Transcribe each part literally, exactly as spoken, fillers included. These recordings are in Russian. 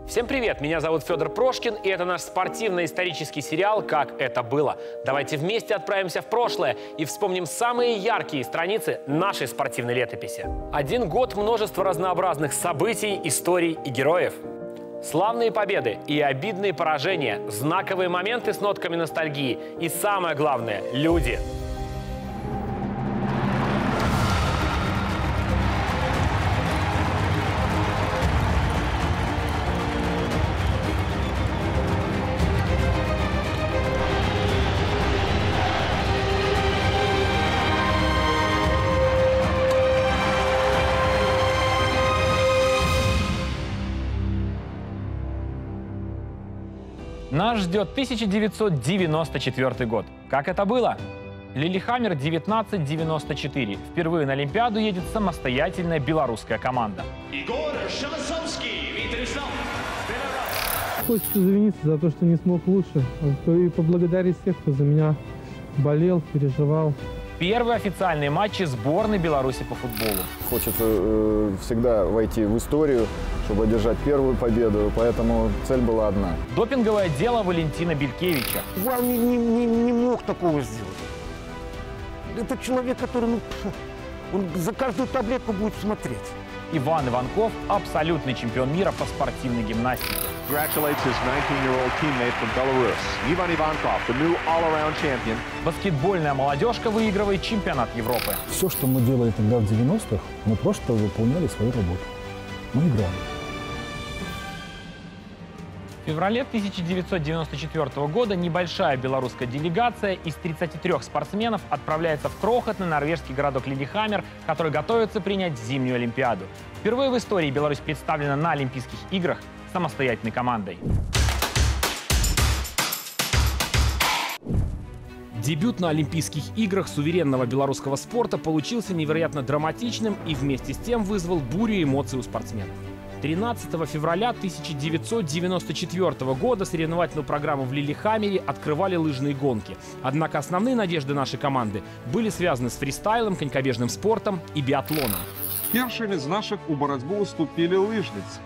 Всем привет! Меня зовут Федор Прошкин, и это наш спортивно-исторический сериал «Как это было». Давайте вместе отправимся в прошлое и вспомним самые яркие страницы нашей спортивной летописи. Один год, множество разнообразных событий, историй и героев. Славные победы и обидные поражения, знаковые моменты с нотками ностальгии и, самое главное, люди. Нас ждет тысяча девятьсот девяносто четвёртый год. Как это было? Лилихаммер девятнадцать девяносто четыре. Впервые на Олимпиаду едет самостоятельная белорусская команда. Хочется извиниться за то, что не смог лучше. И поблагодарить всех, кто за меня болел, переживал. Первые официальные матчи сборной Беларуси по футболу. Хочется э, всегда войти в историю, чтобы одержать первую победу, поэтому цель была одна. Допинговое дело Валентина Белькевича. Я не, не, не, не мог такого сделать. Это человек, который ну, он за каждую таблетку будет смотреть. Иван Иванков – абсолютный чемпион мира по спортивной гимнастике. Баскетбольная молодежка выигрывает чемпионат Европы. Все, что мы делали тогда в девяностых, мы просто выполняли свою работу. Мы играли. В феврале тысяча девятьсот девяносто четвёртого года небольшая белорусская делегация из тридцати трёх спортсменов отправляется в крохотный норвежский городок Лилихаммер, который готовится принять зимнюю Олимпиаду. Впервые в истории Беларусь представлена на Олимпийских играх самостоятельной командой. Дебют на Олимпийских играх суверенного белорусского спорта получился невероятно драматичным и вместе с тем вызвал бурю эмоций у спортсменов. тринадцатого февраля тысяча девятьсот девяносто четвёртого года соревновательную программу в Лилихаммере открывали лыжные гонки. Однако основные надежды нашей команды были связаны с фристайлом, конькобежным спортом и биатлоном. Першымі з наших у барацьбу уступілі лыжніцы.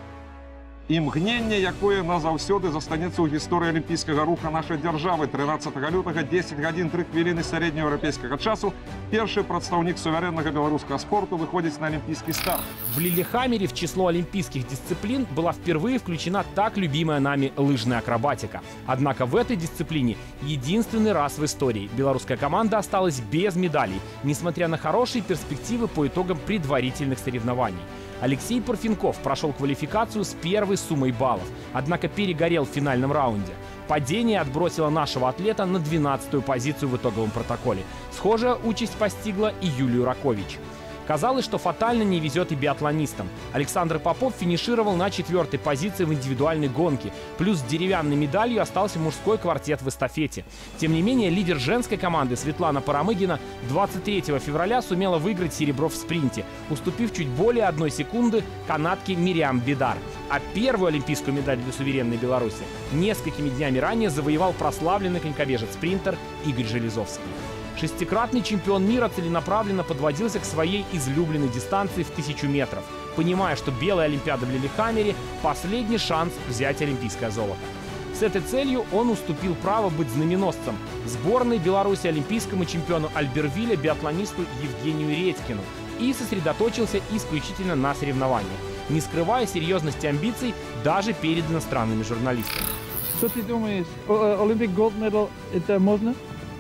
Імгненне, якое назаўсёды застанецца ў гісторыі алімпійскага руха нашай дзяржавы. трынаццатага лютага, дзесяць гадзін тры хвіліны сярэднееўрапейскага часу, першы прадстаўнік суверэннага беларускага спорту выходзіць на олимпийский старт. В Лилихаммере в число олимпийских дисциплин была впервые включена так любимая нами лыжная акробатика. Однако в этой дисциплине единственный раз в истории белорусская команда осталась без медалей, несмотря на хорошие перспективы по итогам предварительных соревнований. Алексей Парфенков прошел квалификацию с первой суммой баллов, однако перегорел в финальном раунде. Падение отбросило нашего атлета на двенадцатую позицию в итоговом протоколе. Схожая участь постигла и Юлию Ракович. Казалось, что фатально не везет и биатлонистам. Александр Попов финишировал на четвертой позиции в индивидуальной гонке. Плюс с деревянной медалью остался мужской квартет в эстафете. Тем не менее, лидер женской команды Светлана Парамыгина двадцать третьего февраля сумела выиграть серебро в спринте, уступив чуть более одной секунды канадке Мириам Бидар. А первую олимпийскую медаль для суверенной Беларуси несколькими днями ранее завоевал прославленный конькобежец-спринтер Игорь Железовский. Шестикратный чемпион мира целенаправленно подводился к своей излюбленной дистанции в тысячу метров, понимая, что белая Олимпиада в Лилихаммере – последний шанс взять олимпийское золото. С этой целью он уступил право быть знаменосцем сборной Беларуси олимпийскому чемпиону Альбервилля, биатлонисту Евгению Редькину, и сосредоточился исключительно на соревнованиях, не скрывая серьезности амбиций даже перед иностранными журналистами. Что ты думаешь, Olympic Gold Medal это можно?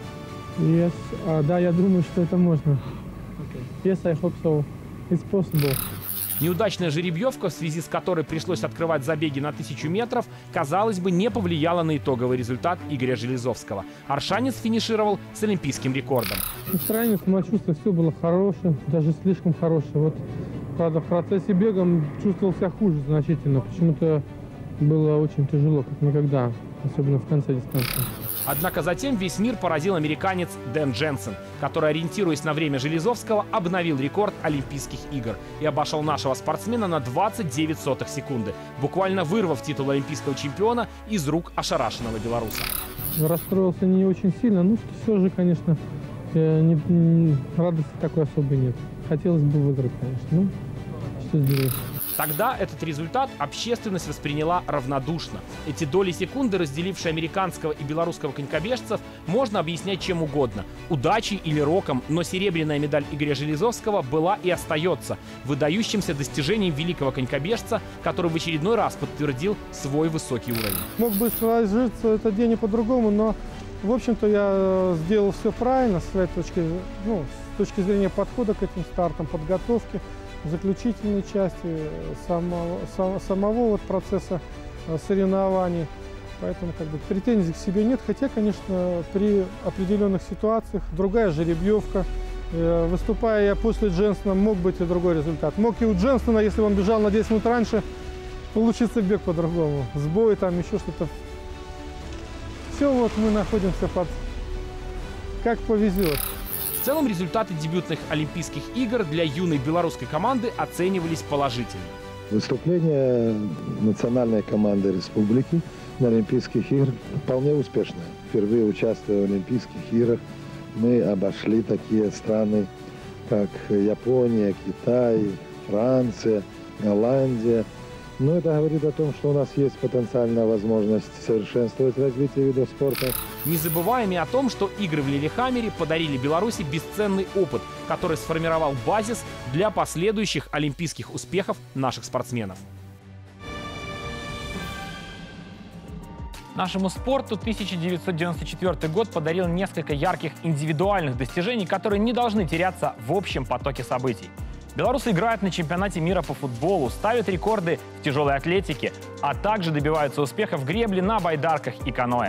Yes. Uh, да, я думаю, что это можно. Okay. Yes, I hope so. It's possible. Неудачная жеребьевка, в связи с которой пришлось открывать забеги на тысячу метров, казалось бы, не повлияла на итоговый результат Игоря Железовского. Аршанец финишировал с олимпийским рекордом. Настроение, самочувствие, все было хорошее, даже слишком хорошее. Вот, правда, в процессе бега чувствовал себя хуже значительно. Почему-то было очень тяжело, как никогда, особенно в конце дистанции. Однако затем весь мир поразил американец Дэн Дженсен, который, ориентируясь на время Железовского, обновил рекорд Олимпийских игр и обошел нашего спортсмена на двадцать девять сотых секунды, буквально вырвав титул олимпийского чемпиона из рук ошарашенного белоруса. Расстроился не очень сильно, ну все же, конечно, не, не, радости такой особой нет. Хотелось бы выиграть, конечно, ну что сделать. Тогда этот результат общественность восприняла равнодушно. Эти доли секунды, разделившие американского и белорусского конькобежцев, можно объяснять чем угодно – удачей или роком, но серебряная медаль Игоря Железовского была и остается выдающимся достижением великого конькобежца, который в очередной раз подтвердил свой высокий уровень. Мог бы сложиться этот день и по-другому, но, в общем-то, я сделал все правильно с своей точки, ну, с точки зрения подхода к этим стартам, подготовки, заключительной части самого, сам, самого вот процесса соревнований. Поэтому как бы претензий к себе нет, хотя, конечно, при определенных ситуациях другая жеребьевка. Выступая я после Дженсона, мог быть и другой результат. Мог и у Дженсона, если он бежал на десять минут раньше, получится бег по-другому. Сбой, там еще что-то. Все, вот мы находимся под... как повезет. В целом результаты дебютных Олимпийских игр для юной белорусской команды оценивались положительно. Выступление национальной команды республики на Олимпийских играх вполне успешное. Впервые участвуя в Олимпийских играх, мы обошли такие страны, как Япония, Китай, Франция, Голландия. Но это говорит о том, что у нас есть потенциальная возможность совершенствовать развитие видов спорта. Не забываем и о том, что игры в Лилихаммере подарили Беларуси бесценный опыт, который сформировал базис для последующих олимпийских успехов наших спортсменов. Нашему спорту тысяча девятьсот девяносто четвёртый год подарил несколько ярких индивидуальных достижений, которые не должны теряться в общем потоке событий. Белорусы играют на чемпионате мира по футболу, ставят рекорды в тяжелой атлетике, а также добиваются успеха в гребле на байдарках и каноэ.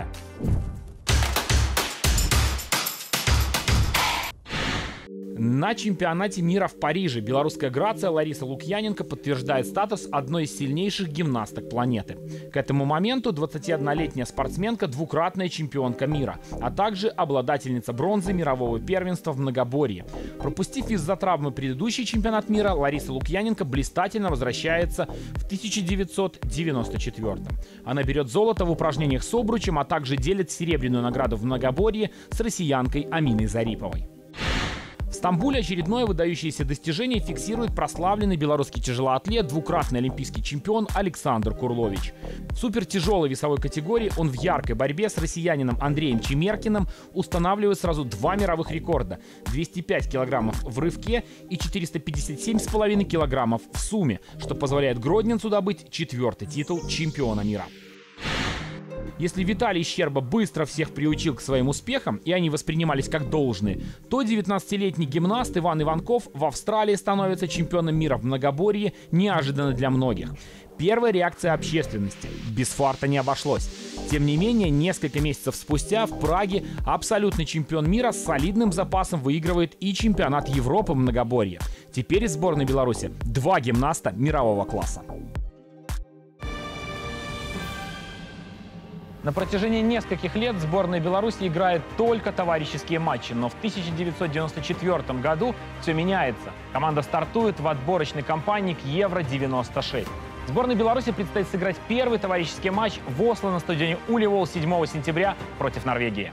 На чемпионате мира в Париже белорусская грация Лариса Лукьяненко подтверждает статус одной из сильнейших гимнасток планеты. К этому моменту двадцатиоднолетняя спортсменка – двукратная чемпионка мира, а также обладательница бронзы мирового первенства в многоборье. Пропустив из-за травмы предыдущий чемпионат мира, Лариса Лукьяненко блистательно возвращается в тысяча девятьсот девяносто четвёртом. Она берет золото в упражнениях с обручем, а также делит серебряную награду в многоборье с россиянкой Аминой Зариповой. В Стамбуле очередное выдающееся достижение фиксирует прославленный белорусский тяжелоатлет, двукратный олимпийский чемпион Александр Курлович. В супертяжелой весовой категории он в яркой борьбе с россиянином Андреем Чемеркиным устанавливает сразу два мировых рекорда – двести пять килограммов в рывке и четыреста пятьдесят семь с половиной килограммов в сумме, что позволяет гродненцу добыть четвертый титул чемпиона мира. Если Виталий Щерба быстро всех приучил к своим успехам, и они воспринимались как должные, то девятнадцатилетний гимнаст Иван Иванков в Австралии становится чемпионом мира в многоборье неожиданно для многих. Первая реакция общественности. Без фарта не обошлось. Тем не менее, несколько месяцев спустя в Праге абсолютный чемпион мира с солидным запасом выигрывает и чемпионат Европы в многоборье. Теперь из сборной Беларуси два гимнаста мирового класса. На протяжении нескольких лет сборная Беларуси играет только товарищеские матчи, но в тысяча девятьсот девяносто четвёртом году все меняется. Команда стартует в отборочной кампании к Евро девяносто шесть. Сборной Беларуси предстоит сыграть первый товарищеский матч в Осло на стадионе Улевол седьмого сентября против Норвегии.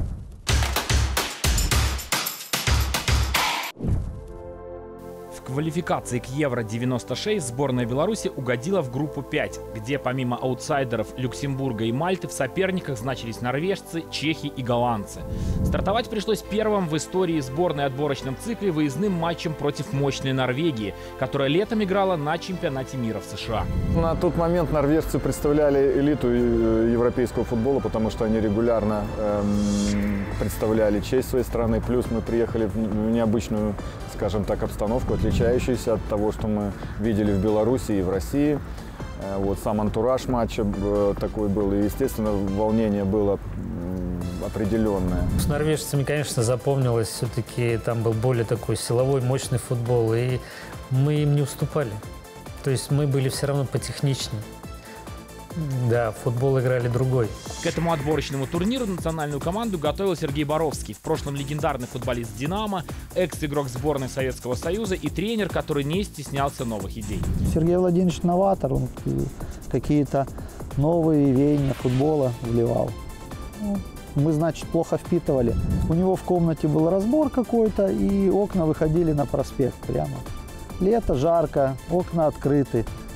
В квалификации к Евро девяносто шесть сборная Беларуси угодила в группу пять, где помимо аутсайдеров Люксембурга и Мальты в соперниках значились норвежцы, чехи и голландцы. Стартовать пришлось первым в истории сборной отборочном цикле выездным матчем против мощной Норвегии, которая летом играла на чемпионате мира в США. На тот момент норвежцы представляли элиту европейского футбола, потому что они регулярно эм, представляли честь своей страны. Плюс мы приехали в необычную, скажем так, обстановку, отличающуюся от того, что мы видели в Беларуси и в России. Вот сам антураж матча такой был, и, естественно, волнение было определенное. С норвежцами, конечно, запомнилось, все-таки там был более такой силовой, мощный футбол, и мы им не уступали. То есть мы были все равно потехничнее. Да, в футбол играли другой. К этому отборочному турниру национальную команду готовил Сергей Боровский, в прошлом легендарный футболист «Динамо», экс-игрок сборной Советского Союза и тренер, который не стеснялся новых идей. Сергей Владимирович новатор, он какие-то новые веяния футбола вливал. Мы, значит, плохо впитывали. У него в комнате был разбор какой-то, и окна выходили на проспект прямо. Лето, жарко, окна открыты.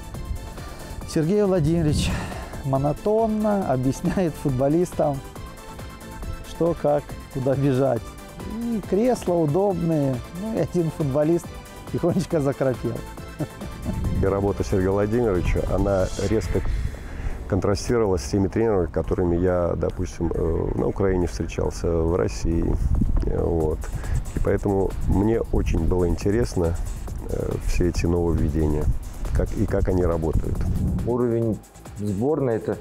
Сергей Владимирович монотонно объясняет футболистам, что, как, куда бежать. И кресла удобные. Ну и один футболист тихонечко захрапел. И работа Сергея Владимировича, она резко контрастировала с теми тренерами, которыми я, допустим, на Украине встречался, в России. Вот. И поэтому мне очень было интересно все эти нововведения, как, и как они работают. Уровень сборной – это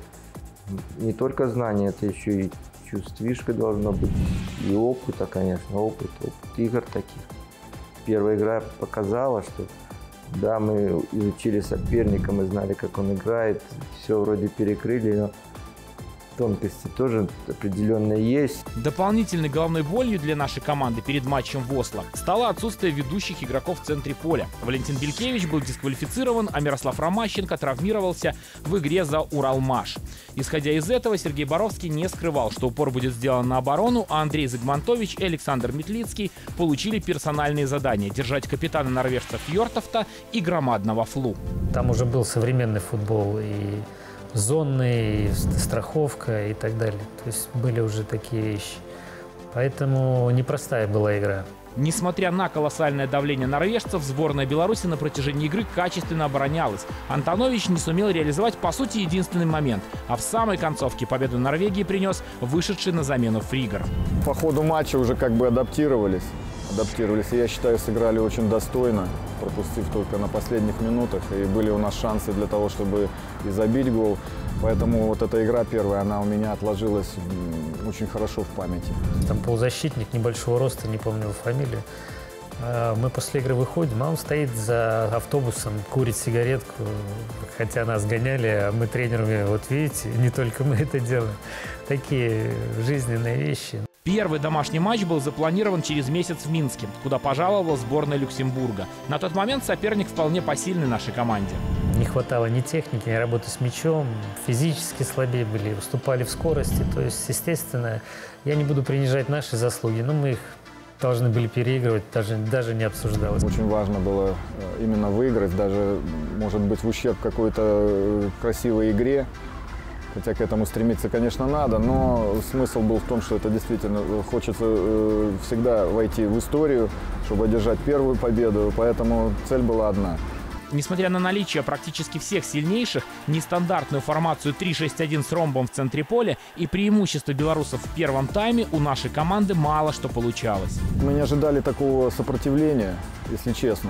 не только знание, это еще и чувствишка должно быть, и опыта, конечно, опыт, опыт игр таких. Первая игра показала, что да, мы изучили соперника, мы знали, как он играет, все вроде перекрыли, но тонкости тоже определенные есть. Дополнительной головной болью для нашей команды перед матчем в Осло стало отсутствие ведущих игроков в центре поля. Валентин Белькевич был дисквалифицирован, а Мирослав Ромащенко травмировался в игре за Уралмаш. Исходя из этого, Сергей Боровский не скрывал, что упор будет сделан на оборону, а Андрей Загмантович и Александр Метлицкий получили персональные задания – держать капитана норвежца Фьортофта и громадного Флу. Там уже был современный футбол и зонный, и страховка и так далее. То есть были уже такие вещи. Поэтому непростая была игра. Несмотря на колоссальное давление норвежцев, сборная Беларуси на протяжении игры качественно оборонялась. Антонович не сумел реализовать, по сути, единственный момент. А в самой концовке победу Норвегии принес вышедший на замену Фригер. По ходу матча уже как бы адаптировались. адаптировались. И я считаю, сыграли очень достойно, пропустив только на последних минутах. И были у нас шансы для того, чтобы и забить гол. Поэтому вот эта игра первая, она у меня отложилась очень хорошо в памяти. Там полузащитник небольшого роста, не помню его фамилию. Мы после игры выходим, а он стоит за автобусом, курит сигаретку, хотя нас гоняли, а мы тренерами, вот видите, не только мы это делаем. Такие жизненные вещи. Первый домашний матч был запланирован через месяц в Минске, куда пожаловала сборная Люксембурга. На тот момент соперник вполне посильный нашей команде. Не хватало ни техники, ни работы с мячом, физически слабее были, уступали в скорости. То есть, естественно, я не буду принижать наши заслуги, но мы их должны были переигрывать, даже, даже не обсуждалось. Очень важно было именно выиграть, даже, может быть, в ущерб какой-то красивой игре. Хотя к этому стремиться, конечно, надо, но смысл был в том, что это действительно хочется всегда войти в историю, чтобы одержать первую победу, поэтому цель была одна. Несмотря на наличие практически всех сильнейших, нестандартную формацию три шесть один с ромбом в центре поля и преимущество белорусов в первом тайме, у нашей команды мало что получалось. Мы не ожидали такого сопротивления, если честно.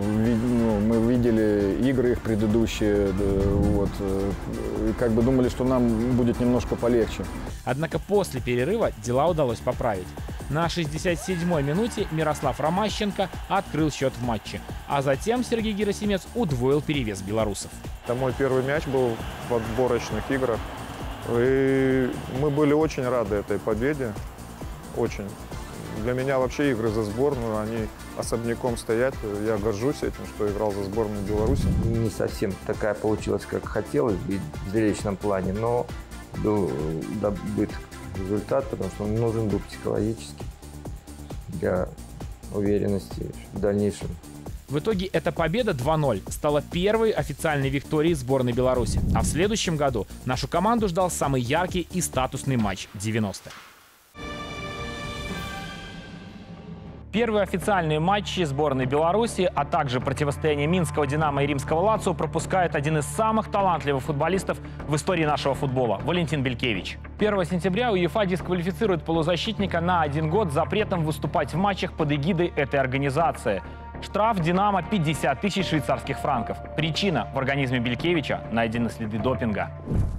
Мы видели игры их предыдущие, вот, и как бы думали, что нам будет немножко полегче. Однако после перерыва дела удалось поправить. На шестьдесят седьмой минуте Мирослав Ромащенко открыл счет в матче, а затем Сергей Герасимец удвоил перевес белорусов. Это мой первый мяч был в отборочных играх, и мы были очень рады этой победе, очень. Для меня вообще игры за сборную, они особняком стоят, я горжусь этим, что играл за сборную Беларуси. Не совсем такая получилась, как хотелось бы в зрелищном плане, но был добыт результат, потому что он нужен был психологически для уверенности в дальнейшем. В итоге эта победа два ноль стала первой официальной викторией сборной Беларуси. А в следующем году нашу команду ждал самый яркий и статусный матч девяностых. Первые официальные матчи сборной Беларуси, а также противостояние Минского «Динамо» и Римского «Лацио» пропускает один из самых талантливых футболистов в истории нашего футбола – Валентин Белькевич. первого сентября УЕФА дисквалифицирует полузащитника на один год запретом выступать в матчах под эгидой этой организации. Штраф «Динамо» – пятьдесят тысяч швейцарских франков. Причина – в организме Белькевича найдены следы допинга.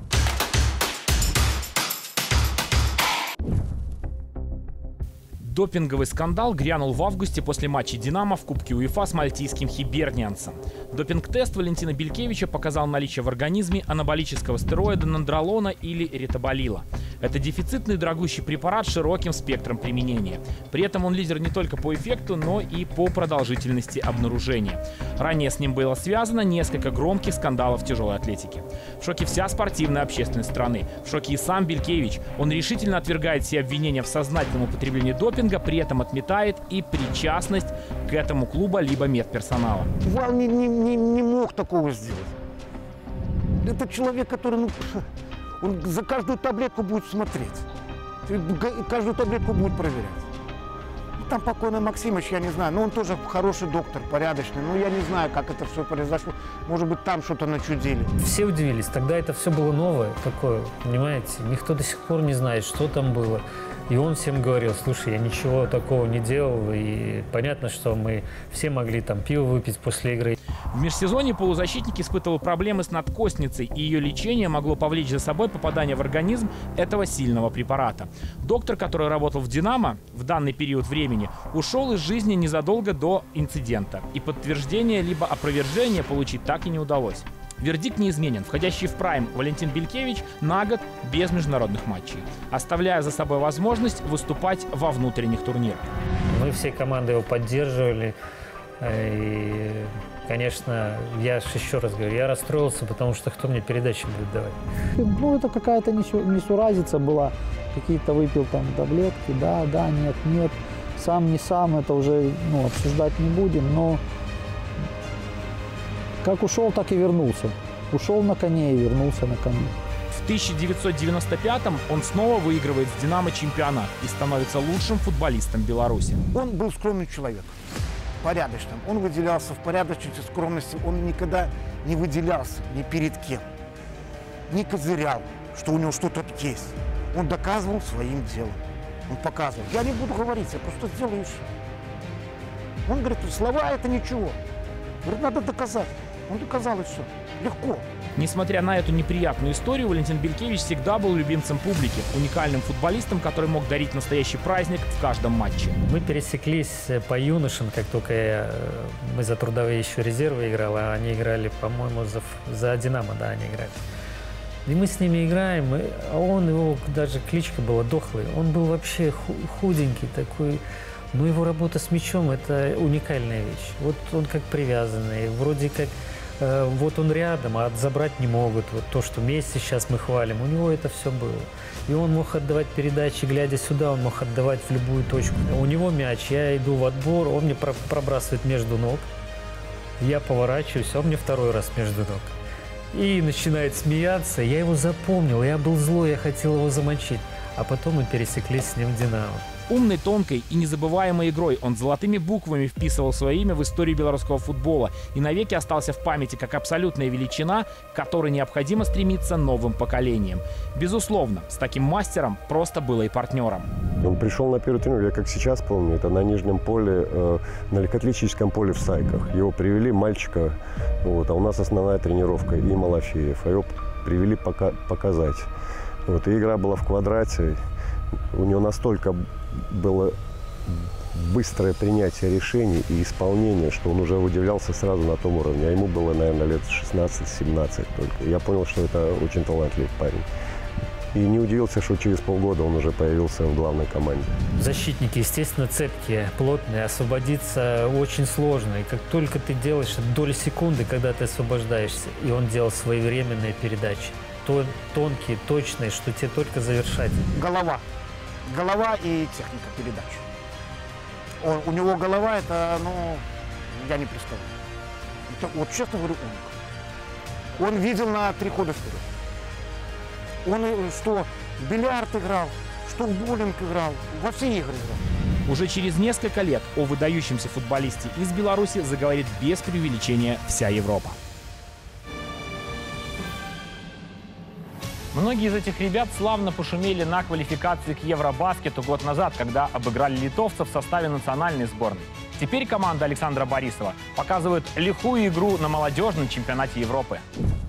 Допинговый скандал грянул в августе после матча «Динамо» в Кубке УЕФА с мальтийским Хибернианцем. Допинг-тест Валентина Белькевича показал наличие в организме анаболического стероида нандролона или ритоболила. Это дефицитный дорогущий препарат с широким спектром применения. При этом он лидер не только по эффекту, но и по продолжительности обнаружения. Ранее с ним было связано несколько громких скандалов в тяжелой атлетике. В шоке вся спортивная общественность страны. В шоке и сам Белькевич. Он решительно отвергает все обвинения в сознательном употреблении допинга, при этом отметает и причастность к этому клуба либо медперсонала. Вал не, не, не, не мог такого сделать. Это человек, который, ну, он за каждую таблетку будет смотреть. Каждую таблетку будет проверять. Там покойный Максимыч, я не знаю, но он тоже хороший доктор, порядочный. Но я не знаю, как это все произошло. Может быть, там что-то начудили. Все удивились. Тогда это все было новое такое, понимаете? Никто до сих пор не знает, что там было. И он всем говорил: слушай, я ничего такого не делал. И понятно, что мы все могли там пиво выпить после игры. В межсезонье полузащитник испытывал проблемы с надкостницей, и ее лечение могло повлечь за собой попадание в организм этого сильного препарата. Доктор, который работал в «Динамо» в данный период времени, ушел из жизни незадолго до инцидента. И подтверждение либо опровержение получить так и не удалось. Вердикт неизменен. Входящий в прайм Валентин Белькевич на год без международных матчей, оставляя за собой возможность выступать во внутренних турнирах. Мы всей командой его поддерживали. И, конечно, я еще раз говорю, я расстроился, потому что кто мне передачи будет давать? Ну, это какая-то несуразица была. Какие-то выпил там таблетки, да, да, нет, нет. Сам, не сам, это уже, ну, обсуждать не будем, но как ушел, так и вернулся. Ушел на коне и вернулся на коне. В тысяча девятьсот девяносто пятом он снова выигрывает с «Динамо» чемпионат и становится лучшим футболистом Беларуси. Он был скромный человек, порядочным. Он выделялся в порядочности, скромности. Он никогда не выделялся ни перед кем, не козырял, что у него что-то есть. Он доказывал своим делом. Он показывал. Я не буду говорить, я просто сделаю все. Он говорит, слова это ничего. Говорит, надо доказать. Он доказал и все. Легко. Несмотря на эту неприятную историю, Валентин Белькевич всегда был любимцем публики, уникальным футболистом, который мог дарить настоящий праздник в каждом матче. Мы пересеклись по юношам, как только я, мы за трудовые еще резервы играл, а они играли, по-моему, за, за «Динамо», да, они играли. И мы с ними играем, и, а он, его даже кличка была Дохлый, он был вообще худенький такой. Но его работа с мячом – это уникальная вещь. Вот он как привязанный, вроде как э, вот он рядом, а забрать не могут. Вот то, что вместе сейчас мы хвалим, у него это все было. И он мог отдавать передачи, глядя сюда, он мог отдавать в любую точку. У него мяч, я иду в отбор, он мне пробрасывает между ног, я поворачиваюсь, он мне второй раз между ног. И начинает смеяться, я его запомнил, я был злой, я хотел его замочить. А потом мы пересеклись с ним в «Динамо». Умной, тонкой и незабываемой игрой он золотыми буквами вписывал свое имя в историю белорусского футбола и навеки остался в памяти как абсолютная величина, к которой необходимо стремиться новым поколениям. Безусловно, с таким мастером просто было и партнером. Он пришел на первый тренировку, я как сейчас помню, это на нижнем поле, э, на легкоатлетическом поле в Сайках. Его привели, мальчика, вот, а у нас основная тренировка, и Малафеев, а его привели пока, показать. Вот, и игра была в квадрате, у него настолько было быстрое принятие решений и исполнение, что он уже удивлялся сразу на том уровне. А ему было, наверное, лет шестнадцать-семнадцать только. Я понял, что это очень талантливый парень. И не удивился, что через полгода он уже появился в главной команде. Защитники, естественно, цепкие, плотные, освободиться очень сложно. И как только ты делаешь доли секунды, когда ты освобождаешься, и он делал своевременные передачи, то тонкие, точные, что тебе только завершать. Голова. Голова и техника передач. Он, у него голова, это, ну, я не представляю. Это, вот честно говорю, умник. Он видел на три хода вперед. Он что в бильярд играл, что в боулинг играл, во все игры играл. Уже через несколько лет о выдающемся футболисте из Беларуси заговорит без преувеличения вся Европа. Многие из этих ребят славно пошумели на квалификации к Евробаскету год назад, когда обыграли литовцев в составе национальной сборной. Теперь команда Александра Борисова показывает лихую игру на молодежном чемпионате Европы.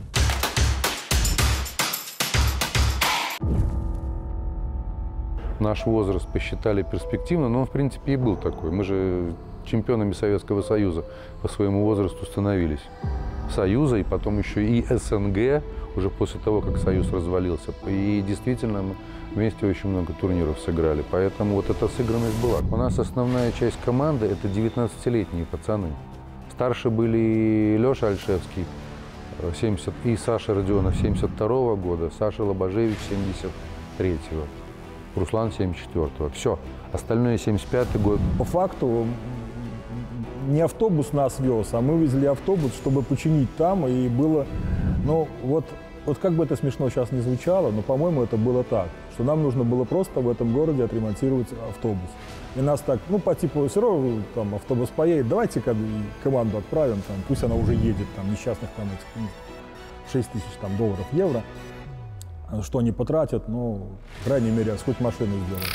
Наш возраст посчитали перспективно, но он, в принципе, и был такой. Мы же чемпионами Советского Союза по своему возрасту становились. Союза и потом еще и СНГ, уже после того, как Союз развалился. И действительно, мы вместе очень много турниров сыграли. Поэтому вот эта сыгранность была. У нас основная часть команды – это девятнадцатилетние пацаны. Старше были Леша Альшевский семьдесят, и Саша Родионов семьдесят второго года, Саша Лобажевич семьдесят третьего, Руслан семьдесят четвёртого. Все. Остальное семьдесят пятый год. По факту не автобус нас вез, а мы везли автобус, чтобы починить там. И было, ну вот Вот как бы это смешно сейчас не звучало, но, по-моему, это было так, что нам нужно было просто в этом городе отремонтировать автобус. И нас так, ну, по типу, все равно там автобус поедет, давайте-ка команду отправим, там, пусть она уже едет, там, несчастных там этих, шесть тысяч там, долларов, евро, что они потратят, ну, по крайней мере, хоть машину сделать.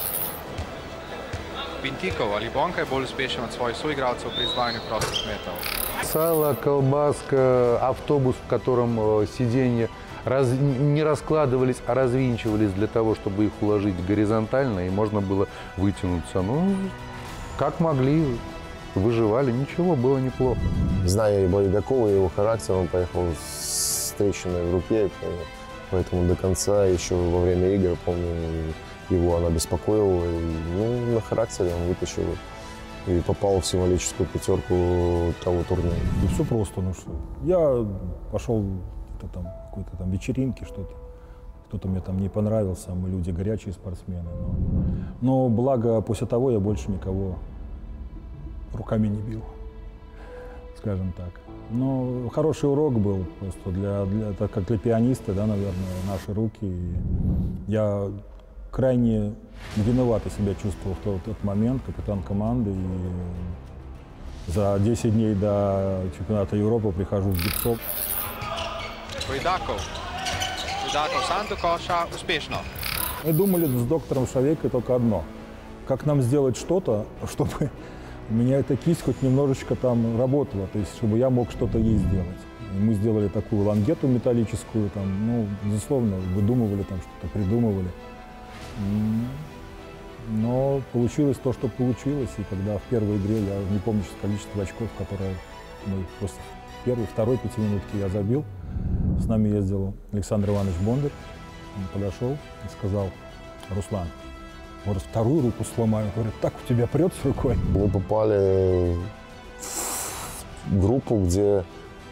Bintikov, ali Bonka je bolj uspešen od svojih soigralcev pri izvajanju prostih metov? Сало, колбаска, автобус, в котором сиденья раз, не раскладывались, а развинчивались для того, чтобы их уложить горизонтально, и можно было вытянуться. Ну, как могли, выживали, ничего, было неплохо. Зная Байдакова и его характер, он поехал с трещиной в руке, поэтому до конца, еще во время игр, помню, его она беспокоила. И, ну, на характере он вытащил и попал в символическую пятерку того турнира. И все просто, ну что. Я пошел там какой-то там вечеринки, что-то. Кто-то мне там не понравился, мы люди горячие спортсмены. Но, но благо после того я больше никого руками не бил, скажем так. Но хороший урок был просто для, для так как для пианиста, да, наверное, наши руки. И я крайне виновато себя чувствовал в тот, тот момент, капитан команды. И за десять дней до чемпионата Европы прихожу в гипсов. Байдаков. Байдаков сам до коша успешно. Мы думали с доктором Шавейкой только одно. Как нам сделать что-то, чтобы у меня эта кисть хоть немножечко там работала, то есть чтобы я мог что-то ей сделать. И мы сделали такую лангету металлическую, там, ну, безусловно, выдумывали, там что-то придумывали. Но получилось то, что получилось, и когда в первой игре, я не помню количество очков, которые мы после первой, второй пятиминутки я забил, с нами ездил Александр Иванович Бондарь, он подошел и сказал: Руслан, может, вторую руку сломаю? Говорит, так у тебя прет с рукой. Мы попали в группу, где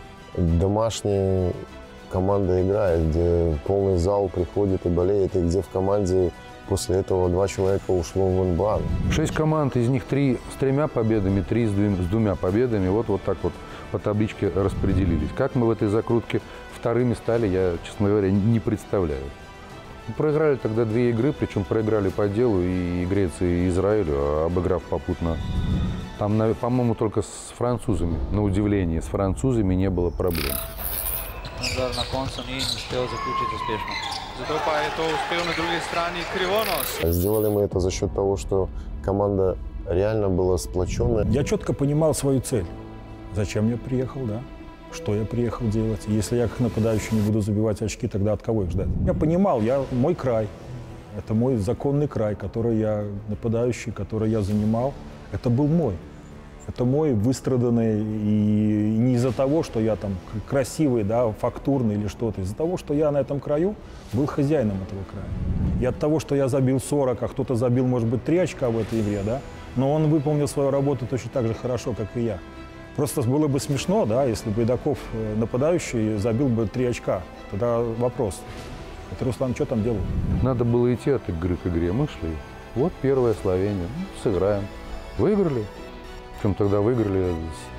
домашняя команда играет, где полный зал приходит и болеет, и где в команде после этого два человека ушло в эн бэ а. Шесть команд, из них три с тремя победами, три с двумя, с двумя победами. Вот, вот так вот по табличке распределились. Как мы в этой закрутке вторыми стали, я, честно говоря, не представляю. Проиграли тогда две игры, причем проиграли по делу и Греции, и Израилю, обыграв попутно. Там, по-моему, только с французами, на удивление, с французами не было проблем. Vendar na koncu ni uspel zaključiti uspešno. Zato pa je to uspel na drugi strani Krivonос. Сделали мы это за счет того, что команда реально была сплоченная. Я четко понимал свою цель. Зачем я приехал, да? Что я приехал делать? Если я как нападающий не буду забивать очки, тогда от кого их ждать? Я понимал, я, мой край. Это мой законный край, который я нападающий, который я занимал. Это был мой. Это мой выстраданный, и не из-за того, что я там красивый, да, фактурный или что-то, из-за того, что я на этом краю был хозяином этого края. И от того, что я забил сорок, а кто-то забил, может быть, три очка в этой игре, да, но он выполнил свою работу точно так же хорошо, как и я. Просто было бы смешно, да, если бы Байдаков, нападающий, забил бы три очка. Тогда вопрос, это Руслан что там делал? Надо было идти от игры к игре. Мы шли. Вот первое Словения. Ну, сыграем. Выиграли. Причем тогда выиграли.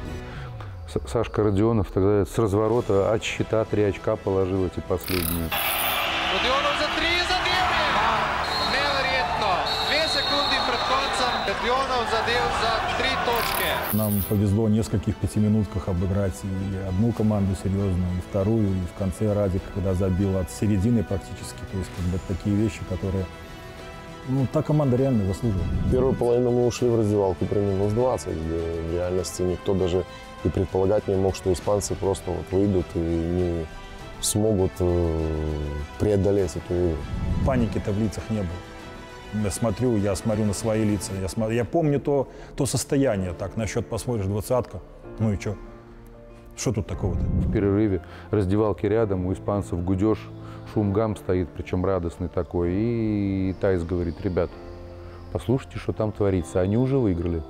Сашка Родионов тогда с разворота от счета три очка положил эти последние. Родионов за три задел! Невероятно! Две секунды перед концем Родионов задел за три точки. Нам повезло в нескольких пятиминутках обыграть и одну команду серьезную, и вторую, и в конце Радик, когда забил от середины практически. То есть как бы такие вещи, которые... Ну, та команда реально заслужила. Первую половину мы ушли в раздевалку при минус двадцать, где в реальности никто даже и предполагать не мог, что испанцы просто вот выйдут и не смогут преодолеть эту игру. Паники-то в лицах не было. Я смотрю, я смотрю на свои лица, я, смотрю, я помню то, то состояние, так, на счет посмотришь, двадцатка, ну и что? Что тут такого-то? В перерыве раздевалки рядом, у испанцев гудеж, шум гам стоит, причем радостный такой. И Тайс говорит: ребят, послушайте, что там творится. Они уже выиграли,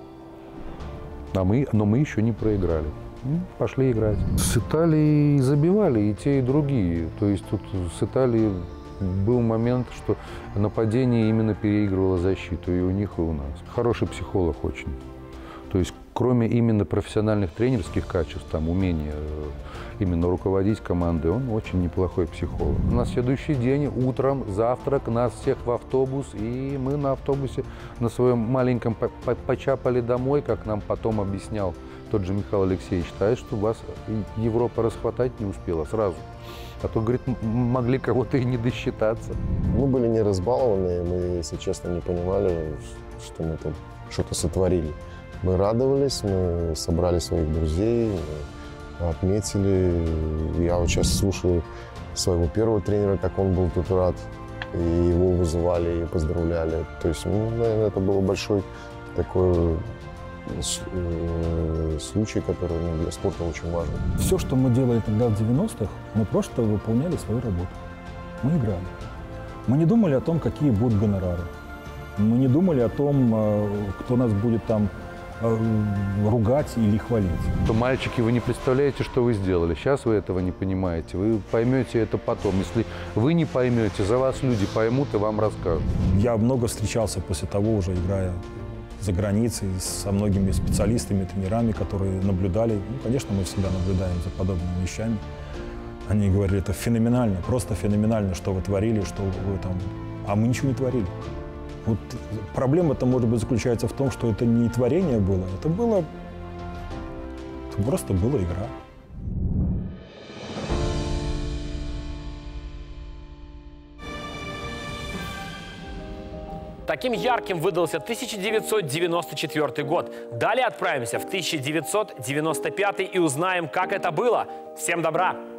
а мы, но мы еще не проиграли. Пошли играть. С Италией забивали и те, и другие. То есть тут с Италией был момент, что нападение именно переигрывало защиту и у них, и у нас. Хороший психолог очень. То есть кроме именно профессиональных тренерских качеств, там, умения именно руководить командой, он очень неплохой психолог. На следующий день, утром, завтрак, нас всех в автобус, и мы на автобусе на своем маленьком почапали домой, как нам потом объяснял тот же Михаил Алексеевич, считает, что вас Европа расхватать не успела сразу. А то, говорит, могли кого-то и не досчитаться. Мы были не разбалованы, мы, если честно, не понимали, что мы там что-то сотворили. Мы радовались, мы собрали своих друзей, отметили. Я вот сейчас слушаю своего первого тренера, как он был тут рад. И его вызывали и поздравляли. То есть, ну, наверное, это был большой такой случай, который, ну, для спорта очень важен. Все, что мы делали тогда в девяностых, мы просто выполняли свою работу. Мы играли. Мы не думали о том, какие будут гонорары. Мы не думали о том, кто нас будет там ругать или хвалить. То, мальчики, вы не представляете, что вы сделали. Сейчас вы этого не понимаете. Вы поймете это потом. Если вы не поймете, за вас люди поймут и вам расскажут. Я много встречался после того, уже играя за границей, со многими специалистами, тренерами, которые наблюдали. Ну, конечно, мы всегда наблюдаем за подобными вещами. Они говорили, это феноменально, просто феноменально, что вы творили, что вы там... А мы ничего не творили. Вот проблема-то, может быть, заключается в том, что это не творение было, это было... Это просто была игра. Таким ярким выдался тысяча девятьсот девяносто четвёртый год. Далее отправимся в тысяча девятьсот девяносто пятый и узнаем, как это было. Всем добра!